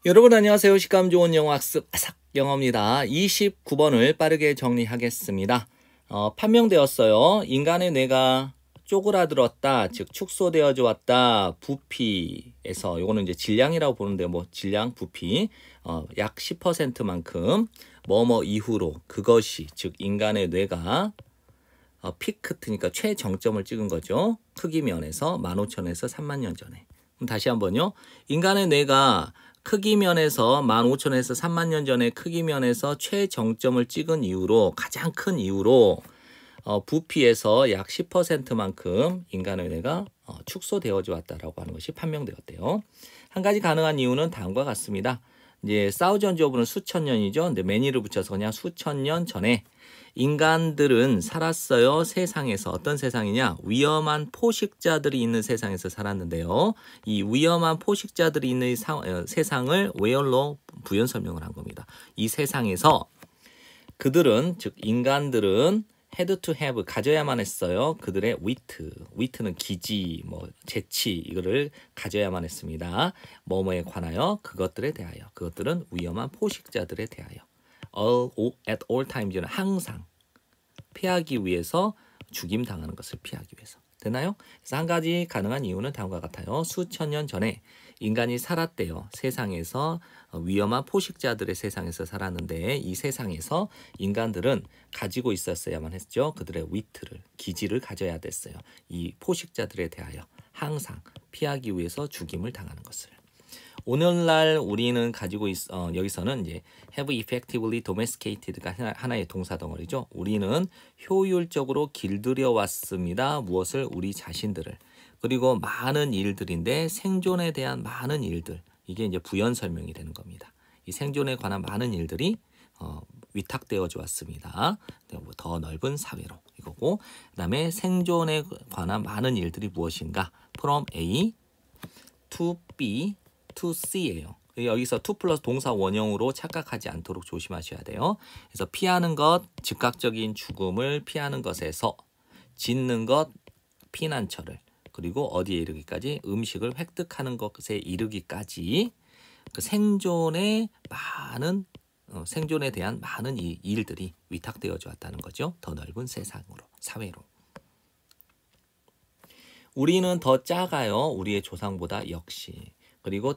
여러분 안녕하세요. 식감 좋은 영어 학습 아삭 영어입니다. 29번을 빠르게 정리하겠습니다. 판명되었어요. 인간의 뇌가 쪼그라들었다, 즉 축소되어져 왔다. 부피에서 요거는 이제 질량이라고 보는데 뭐 질량 부피 약 10%만큼 뭐뭐 이후로 그것이 즉 인간의 뇌가 피크트니까 최정점을 찍은 거죠. 크기 면에서 15,000에서 30,000년 전에. 그럼 다시 한번요. 인간의 뇌가 크기 면에서 15,000에서 30,000년 전에 크기 면에서 최정점을 찍은 이후로 가장 큰 이유로 부피에서 약 10%만큼 인간의 뇌가 축소되어져 왔다라고 하는 것이 판명되었대요. 한 가지 가능한 이유는 다음과 같습니다. 이제 사우전드 오브는 수천 년이죠. 근데 매니를 붙여서 그냥 수천 년 전에 인간들은 살았어요. 세상에서. 어떤 세상이냐? 위험한 포식자들이 있는 세상에서 살았는데요. 이 위험한 포식자들이 있는 세상을 where로 부연 설명을 한 겁니다. 이 세상에서 그들은, 즉 인간들은 had to have, 가져야만 했어요. 그들의 wit는 기지, 재치, 이거를 가져야만 했습니다. 뭐뭐에 관하여, 그것들에 대하여. 그것들은 위험한 포식자들에 대하여. at all times는 항상 피하기 위해서, 죽임 당하는 것을 피하기 위해서. 되나요? 그래서 한 가지 가능한 이유는 다음과 같아요. 수천 년 전에 인간이 살았대요. 세상에서 위험한 포식자들의 세상에서 살았는데 이 세상에서 인간들은 가지고 있었어야만 했죠. 그들의 기지를 가져야 됐어요. 이 포식자들에 대하여 항상 피하기 위해서 죽임을 당하는 것을. 오늘날 우리는 가지고 여기서는 이제 have effectively domesticated가 하나의 동사 덩어리죠. 우리는 효율적으로 길들여 왔습니다. 무엇을? 우리 자신들을. 그리고 많은 일들인데 생존에 대한 많은 일들. 이게 이제 부연 설명이 되는 겁니다. 이 생존에 관한 많은 일들이 위탁되어져 왔습니다. 더 넓은 사회로 이거고, 그다음에 생존에 관한 많은 일들이 무엇인가? From A to B to C예요. 여기서 to 플러스 동사 원형으로 착각하지 않도록 조심하셔야 돼요. 그래서 피하는 것, 즉각적인 죽음을 피하는 것에서 짓는 것, 피난처를, 그리고 어디에 이르기까지? 음식을 획득하는 것에 이르기까지 그 생존에 대한 많은 일들이 위탁되어져 왔다는 거죠. 더 넓은 세상으로, 사회로. 우리는 더 작아요. 우리의 조상보다 역시. 그리고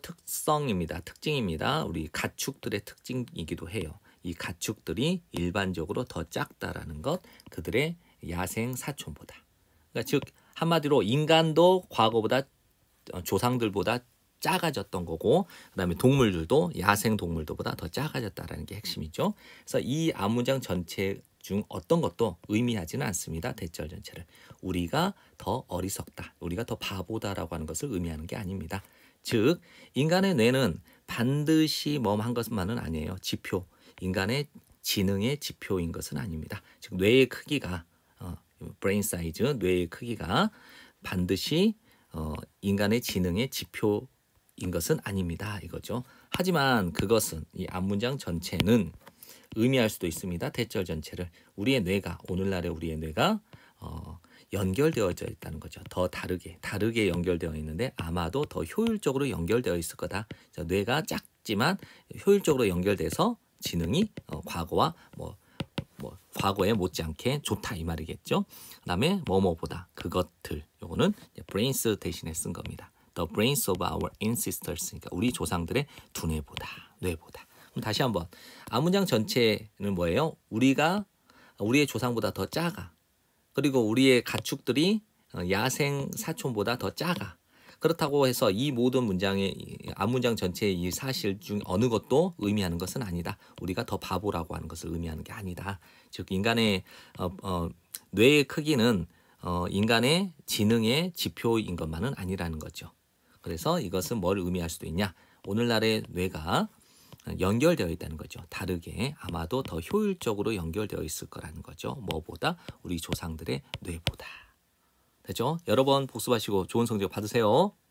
특징입니다. 우리 가축들의 특징이기도 해요. 이 가축들이 일반적으로 더 작다라는 것, 그들의 야생 사촌보다. 그러니까 즉 한마디로 인간도 과거보다 조상들보다 작아졌던 거고, 그다음에 동물들도 야생 동물들보다 더 작아졌다라는 게 핵심이죠. 그래서 이 앞문장 전체 중 어떤 것도 의미하지는 않습니다. 대절 전체를. 우리가 더 어리석다, 우리가 더 바보다라고 하는 것을 의미하는 게 아닙니다. 즉 인간의 뇌는 반드시 한 것만은 아니에요. 지표, 인간의 지능의 지표인 것은 아닙니다. 즉 뇌의 크기가 브레인 사이즈, 뇌의 크기가 반드시 인간의 지능의 지표인 것은 아닙니다. 이거죠. 하지만 그것은 이 앞문장 전체는 의미할 수도 있습니다. 대절 전체를. 우리의 뇌가, 오늘날의 우리의 뇌가 연결되어져 있다는 거죠. 더 다르게 연결되어 있는데 아마도 더 효율적으로 연결되어 있을 거다. 뇌가 작지만 효율적으로 연결돼서 지능이 과거와 과거에 못지않게 좋다 이 말이겠죠. 그다음에 뭐뭐보다, 그것들, 요거는 brains 대신에 쓴 겁니다. The brains of our ancestors, 그러니까 우리 조상들의 두뇌보다, 뇌보다. 그럼 다시 한번 앞문장 전체는 뭐예요? 우리의 조상보다 더 작아. 그리고 우리의 가축들이 야생 사촌보다 더 작아. 그렇다고 해서 이 모든 문장의 앞문장 전체의 이 사실 중 어느 것도 의미하는 것은 아니다. 우리가 더 바보라고 하는 것을 의미하는 게 아니다. 즉 인간의 뇌의 크기는 인간의 지능의 지표인 것만은 아니라는 거죠. 그래서 이것은 뭘 의미할 수도 있냐? 오늘날의 뇌가 연결되어 있다는 거죠. 다르게, 아마도 더 효율적으로 연결되어 있을 거라는 거죠. 뭐보다? 우리 조상들의 뇌보다. 됐죠? 여러 번 복습하시고 좋은 성적 받으세요.